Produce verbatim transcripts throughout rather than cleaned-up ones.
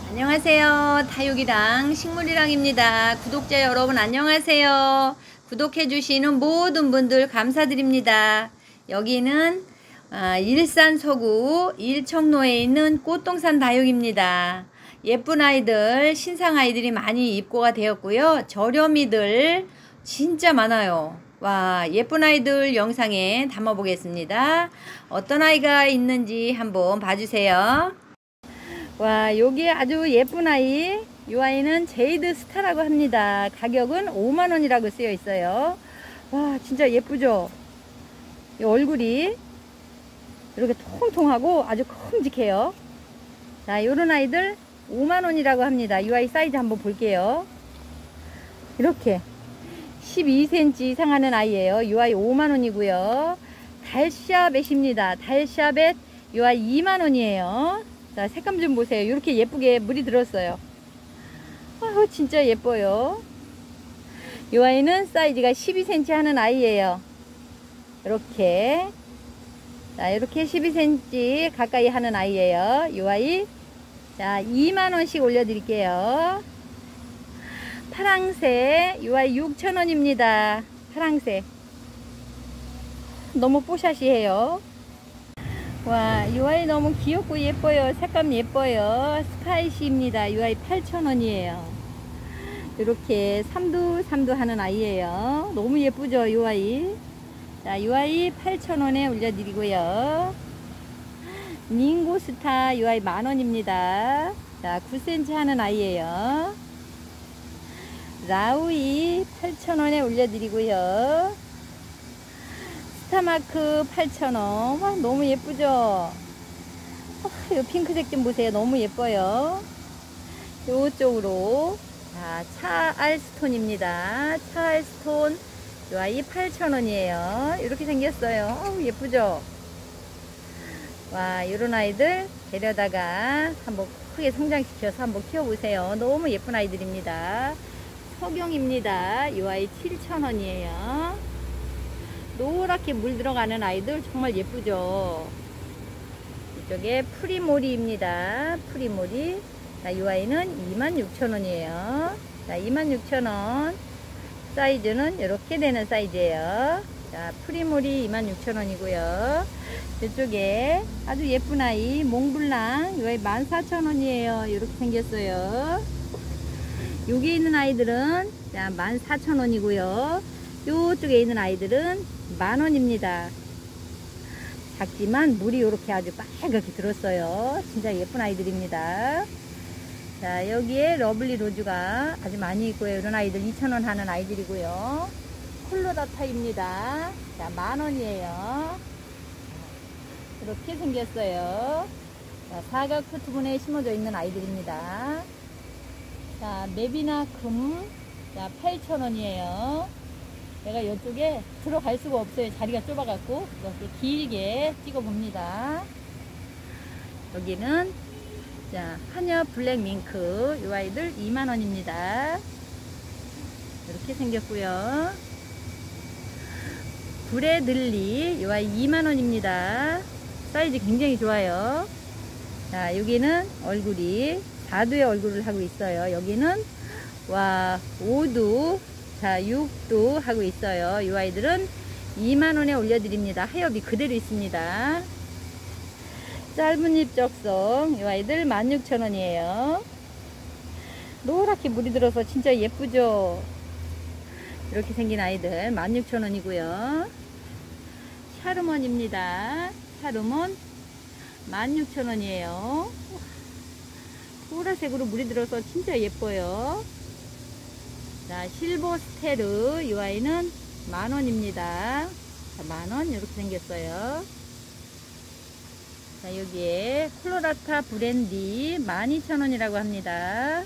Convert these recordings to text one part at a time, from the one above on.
안녕하세요. 다육이랑 식물이랑입니다. 구독자 여러분 안녕하세요. 구독해주시는 모든 분들 감사드립니다. 여기는 일산 서구 일청로에 있는 꽃동산 다육입니다. 예쁜 아이들, 신상 아이들이 많이 입고가 되었고요. 저렴이들 진짜 많아요. 와, 예쁜 아이들 영상에 담아 보겠습니다. 어떤 아이가 있는지 한번 봐주세요. 와, 여기 아주 예쁜 아이, 이 아이는 제이드 스타라고 합니다. 가격은 오만 원이라고 쓰여 있어요. 와, 진짜 예쁘죠? 이 얼굴이 이렇게 통통하고 아주 큼직해요. 자, 요런 아이들 오만 원이라고 합니다. 이 아이 사이즈 한번 볼게요. 이렇게 십이 센티미터 이상 하는 아이예요. 이 아이 오만 원이고요. 달샤벳입니다. 달샤벳 이 아이 이만 원이에요. 자, 색감 좀 보세요. 이렇게 예쁘게 물이 들었어요. 아, 진짜 예뻐요. 이 아이는 사이즈가 십이 센티미터 하는 아이예요. 이렇게 자, 이렇게 십이 센티미터 가까이 하는 아이예요. 이 아이 자, 이만 원씩 올려드릴게요. 파랑새 이 아이 육천 원입니다. 파랑새 너무 뽀샤시해요. 와, 이 아이 너무 귀엽고 예뻐요. 색감 예뻐요. 스카이시입니다. 이 아이 팔천 원이에요. 이렇게 삼두 삼두 하는 아이예요. 너무 예쁘죠, 이 아이. 자, 이 아이 팔천 원에 올려드리고요. 닝고스타 이 아이 만 원입니다. 자, 구 센티미터 하는 아이예요. 라우이 팔천 원에 올려드리고요. 스타마크 팔천 원. 와, 너무 예쁘죠? 아, 이 핑크색 좀 보세요. 너무 예뻐요. 요쪽으로 자, 차알스톤입니다. 차알스톤 이 아이 팔천 원이에요. 이렇게 생겼어요. 아우, 예쁘죠? 와, 요런 아이들 데려다가 한번 크게 성장시켜서 한번 키워보세요. 너무 예쁜 아이들입니다. 석영입니다. 이 아이 칠천 원이에요. 노랗게 물 들어가는 아이들 정말 예쁘죠. 이쪽에 프리모리입니다. 프리모리. 자, 이 아이는 이만 육천 원이에요. 자, 이만 육천 원. 사이즈는 이렇게 되는 사이즈예요. 자, 프리모리 이만 육천 원이고요. 이쪽에 아주 예쁜 아이 몽블랑 이 아이 만 사천 원이에요. 이렇게 생겼어요. 여기 있는 아이들은 자, 만 사천 원이고요. 이쪽에 있는 아이들은 만 원입니다. 작지만 물이 이렇게 아주 빨갛게 들었어요. 진짜 예쁜 아이들입니다. 자, 여기에 러블리 로즈가 아주 많이 있고요. 이런 아이들 이천 원 하는 아이들이고요. 콜로다타입니다. 자, 만 원이에요. 이렇게 생겼어요. 자, 사각 투분에 심어져 있는 아이들입니다. 자, 메비나 금 자, 팔천 원이에요. 내가 이쪽에 들어갈 수가 없어요. 자리가 좁아갖고 이렇게 길게 찍어 봅니다. 여기는 자, 하녀 블랙 밍크 이 아이들 이만 원입니다. 이렇게 생겼고요. 브레들리 이 아이 이만 원입니다. 사이즈 굉장히 좋아요. 자, 여기는 얼굴이 사 두의 얼굴을 하고 있어요. 여기는 와, 오 두 자, 육 두 하고 있어요. 이 아이들은 이만 원에 올려드립니다. 하엽이 그대로 있습니다. 짧은 잎 적성 이 아이들 만 육천 원이에요. 노랗게 물이 들어서 진짜 예쁘죠? 이렇게 생긴 아이들 만 육천 원이고요. 샤르몬입니다. 샤르몬 만 육천 원이에요. 보라색으로 물이 들어서 진짜 예뻐요. 자, 실버 스테르 이 아이는 만 원입니다. 자, 만 원 이렇게 생겼어요. 자, 여기에 콜로라타 브랜디 만 이천 원이라고 합니다.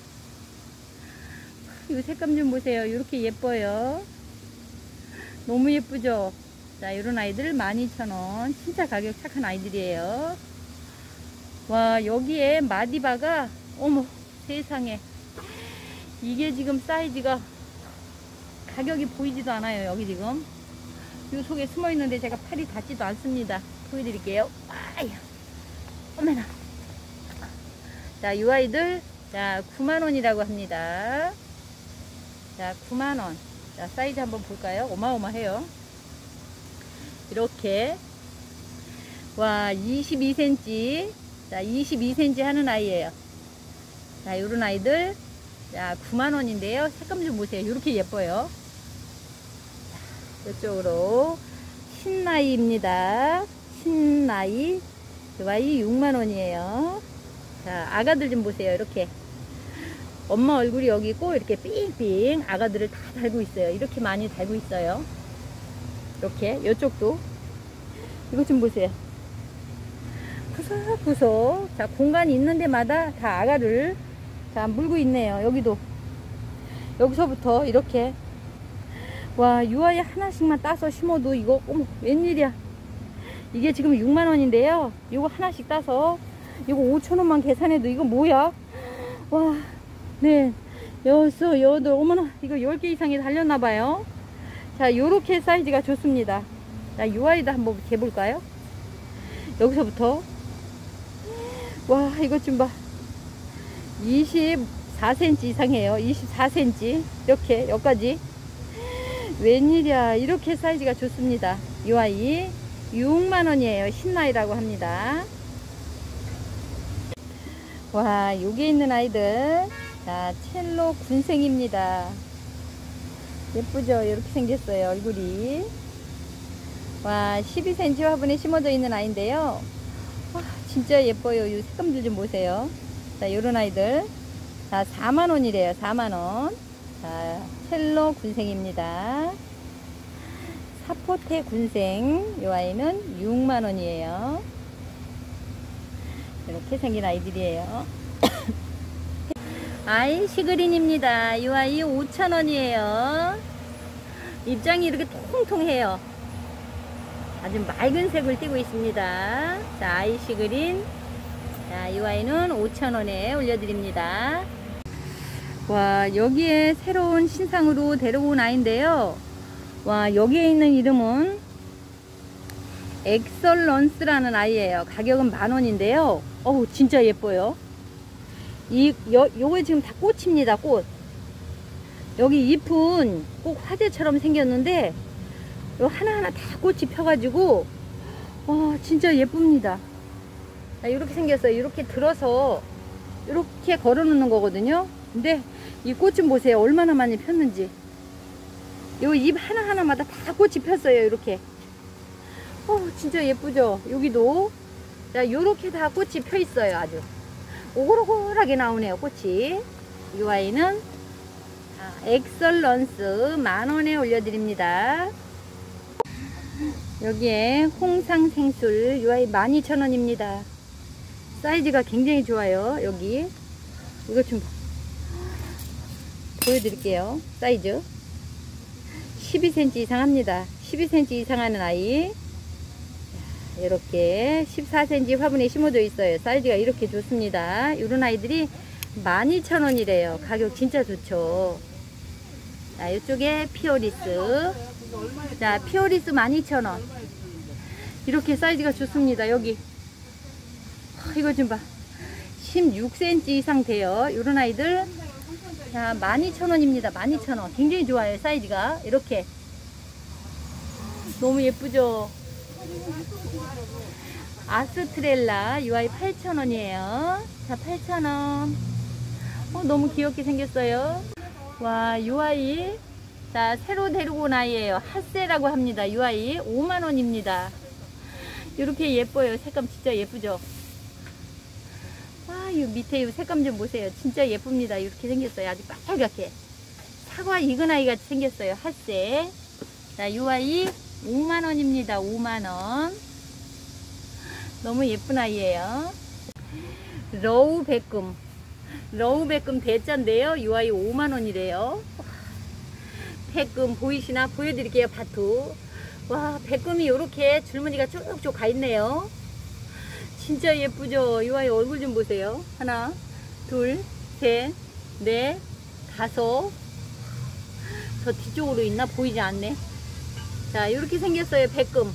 이 색감 좀 보세요. 이렇게 예뻐요. 너무 예쁘죠? 자, 이런 아이들 만 이천 원. 진짜 가격 착한 아이들이에요. 와, 여기에 마디바가 어머 세상에 이게 지금 사이즈가 가격이 보이지도 않아요. 여기 지금 이 속에 숨어 있는데 제가 팔이 닿지도 않습니다. 보여드릴게요. 아야, 어머나. 자, 이 아이들 자, 구만 원이라고 합니다. 자, 구만 원. 자, 사이즈 한번 볼까요? 어마어마해요. 이렇게. 와, 이십이 센티미터. 자, 이십이 센티미터 하는 아이예요. 자, 요런 아이들. 자, 구만 원인데요. 색감 좀 보세요. 이렇게 예뻐요. 자, 이쪽으로. 신나이입니다. 신나이. 이 아이 육만 원이에요. 자, 아가들 좀 보세요. 이렇게. 엄마 얼굴이 여기 있고, 이렇게 삥삥 아가들을 다 달고 있어요. 이렇게 많이 달고 있어요. 이렇게. 이쪽도. 이것 좀 보세요. 구석구석. 자, 공간이 있는 데마다 다 아가를 자, 물고 있네요. 여기도. 여기서부터 이렇게. 와, 이 아이 하나씩만 따서 심어도 이거, 어머, 웬일이야. 이게 지금 육만 원인데요. 이거 하나씩 따서, 이거 오천 원만 계산해도 이거 뭐야? 와, 네. 여섯, 여덟, 어머나, 이거 열 개 이상이 달렸나봐요. 자, 요렇게 사이즈가 좋습니다. 자, 이 아이도 한번 재볼까요? 여기서부터. 와, 이것 좀 봐. 이십사 센티미터 이상해요. 이십사 센티미터. 이렇게, 여기까지. 웬일이야. 이렇게 사이즈가 좋습니다. 이 아이 육만 원이에요. 신나이라고 합니다. 와, 여기 있는 아이들. 자, 첼로 군생입니다. 예쁘죠? 이렇게 생겼어요. 얼굴이. 와, 십이 센티미터 화분에 심어져 있는 아이인데요. 와, 진짜 예뻐요. 이 색감들 좀 보세요. 자, 요런 아이들. 자, 사만 원이래요. 사만 원. 자, 첼로 군생입니다. 사포테 군생. 이 아이는 육만 원이에요. 이렇게 생긴 아이들이에요. 아이 시그린입니다. 이 아이 오천 원이에요. 입장이 이렇게 통통해요. 아주 맑은 색을 띠고 있습니다. 자, 아이 시그린. 자, 이 아이는 오천 원에 올려드립니다. 와, 여기에 새로운 신상으로 데려온 아이인데요. 와, 여기에 있는 이름은 엑설런스라는 아이예요. 가격은 만 원인데요. 어우, 진짜 예뻐요. 이, 요, 요거 지금 다 꽃입니다. 꽃. 여기 잎은 꼭 화재처럼 생겼는데, 요 하나하나 다 꽃이 펴가지고, 와, 진짜 예쁩니다. 자, 이렇게 생겼어요. 이렇게 들어서, 이렇게 걸어 놓는 거거든요. 근데, 이 꽃 좀 보세요. 얼마나 많이 폈는지. 요 잎 하나하나마다 다 꽃이 폈어요. 이렇게. 어, 진짜 예쁘죠? 여기도. 자, 요렇게 다 꽃이 펴 있어요. 아주. 오글오글하게 나오네요. 꽃이. 이 아이는 아, 엑설런스 만원에 올려드립니다. 여기에 홍상생술 이 아이 만 이천 원입니다. 사이즈가 굉장히 좋아요. 여기 이것 좀 보여드릴게요. 사이즈 십이 센티미터 이상 합니다. 십이 센티미터 이상 하는 아이. 이렇게 십사 센티미터 화분에 심어져 있어요. 사이즈가 이렇게 좋습니다. 이런 아이들이 만 이천 원이래요. 가격 진짜 좋죠. 자, 이쪽에 피오리스. 자, 피오리스 만 이천 원. 이렇게 사이즈가 좋습니다. 여기. 이거 좀 봐. 십육 센티미터 이상 돼요. 이런 아이들. 자, 만 이천 원입니다. 만 이천 원. 굉장히 좋아요. 사이즈가. 이렇게. 너무 예쁘죠? 아스트렐라 이 아이 팔천 원이에요. 자, 팔천 원. 어, 너무 귀엽게 생겼어요. 와, 이 아이. 자, 새로 데리고 온 아이예요. 핫세라고 합니다. 이 아이 오만 원입니다. 이렇게 예뻐요. 색감 진짜 예쁘죠? 와, 이 밑에 이 색감 좀 보세요. 진짜 예쁩니다. 이렇게 생겼어요. 아주 빨갛게. 사과 익은 아이 같이 생겼어요. 핫세. 자, 이 아이 오만 원입니다. 오만 원. 너무 예쁜 아이예요. 러우 백금. 러우 백금 대자인데요. 이 아이 오만 원이래요. 백금 보이시나? 보여드릴게요. 바투. 와, 백금이 이렇게 줄무늬가 쭉쭉 가 있네요. 진짜 예쁘죠? 이 아이 얼굴 좀 보세요. 하나, 둘, 셋, 넷, 다섯. 저 뒤쪽으로 있나? 보이지 않네. 자, 이렇게 생겼어요. 백금.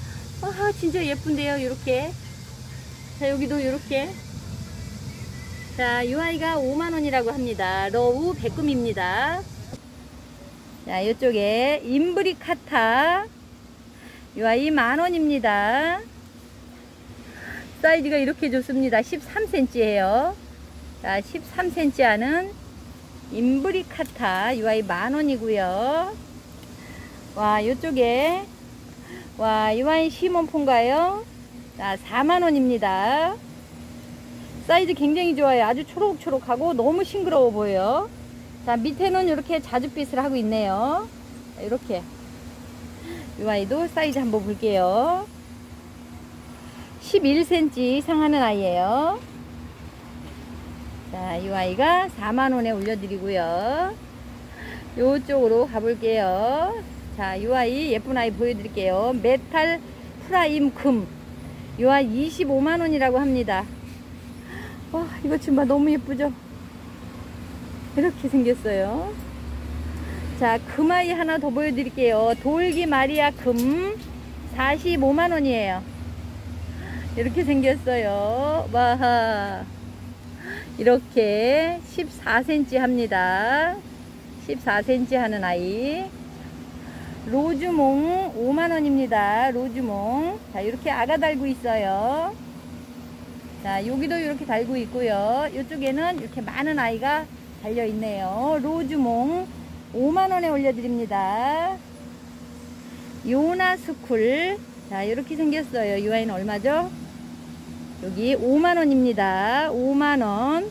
와, 진짜 예쁜데요. 이렇게. 자, 여기도 이렇게. 자, 이 아이가 오만 원이라고 합니다. 러우 백금입니다. 자, 이쪽에 임브리카타. 이 아이 만 원입니다. 사이즈가 이렇게 좋습니다. 십삼 센티미터예요. 자, 십삼 센티미터 하는 임브리카타. 이 아이 만 원이고요. 와, 이쪽에 와, 이 아이 시몬폰가요? 자, 사만 원입니다. 사이즈 굉장히 좋아요. 아주 초록초록하고 너무 싱그러워 보여요. 자, 밑에는 이렇게 자줏빛을 하고 있네요. 이렇게. 이 아이도 사이즈 한번 볼게요. 십일 센티미터 상하는 아이예요. 자, 이 아이가 사만 원에 올려드리고요. 요쪽으로 가볼게요. 자, 이 아이 예쁜 아이 보여드릴게요. 메탈 프라임 금. 이 아이 이십오만 원이라고 합니다. 와, 이거 정말 너무 예쁘죠? 이렇게 생겼어요. 자, 금아이 하나 더 보여드릴게요. 돌기 마리아 금 사십오만 원이에요. 이렇게 생겼어요. 와, 이렇게 십사 센티미터 합니다. 십사 센티미터 하는 아이. 로즈몽 오만 원입니다. 로즈몽. 자, 이렇게 아가 달고 있어요. 자, 여기도 이렇게 달고 있고요. 이쪽에는 이렇게 많은 아이가 달려 있네요. 로즈몽 오만 원에 올려드립니다. 요나스쿨. 자, 이렇게 생겼어요. 이 아이는 얼마죠? 여기 오만 원입니다. 오만 원.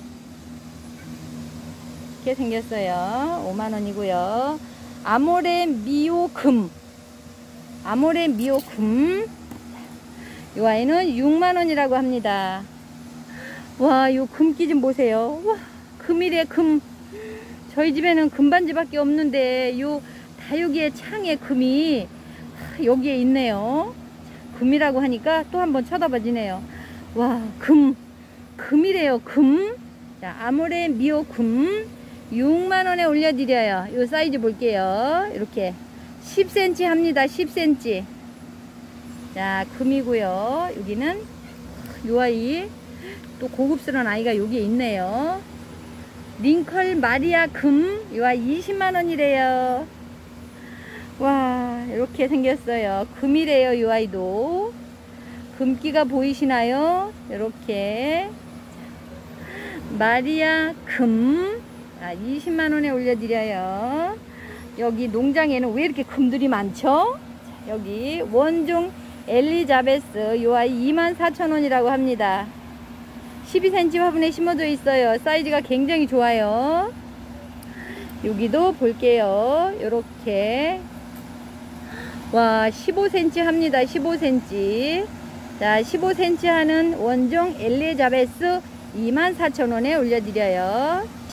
이렇게 생겼어요. 오만 원이고요. 아모레 미오금. 아모레 미오금. 이 아이는 육만 원이라고 합니다. 와, 요 금기 좀 보세요. 와, 금이래, 금. 저희 집에는 금반지밖에 없는데 요 다육이의 창에 금이 여기에 있네요. 금이라고 하니까 또 한번 쳐다봐지네요. 와, 금. 금이래요, 금. 자, 아모레 미오 금 육만 원에 올려드려요. 요 사이즈 볼게요. 이렇게 십 센티미터 합니다. 십 센티미터. 자, 금이고요. 여기는 요 아이 또 고급스러운 아이가 여기에 있네요. 링컬 마리아 금. 요 아이 이십만 원이래요. 와, 이렇게 생겼어요. 금이래요. 요 아이도 금기가 보이시나요? 이렇게 마리아 금. 아, 이십만 원에 올려드려요. 여기 농장에는 왜 이렇게 금들이 많죠? 자, 여기 원종 엘리자베스. 요 아이 이만 사천 원이라고 합니다. 십이 센티미터 화분에 심어져 있어요. 사이즈가 굉장히 좋아요. 여기도 볼게요. 요렇게. 와, 십오 센티미터 합니다. 십오 센티미터. 자, 십오 센티미터 하는 원종 엘리자베스 이만 사천 원에 올려드려요.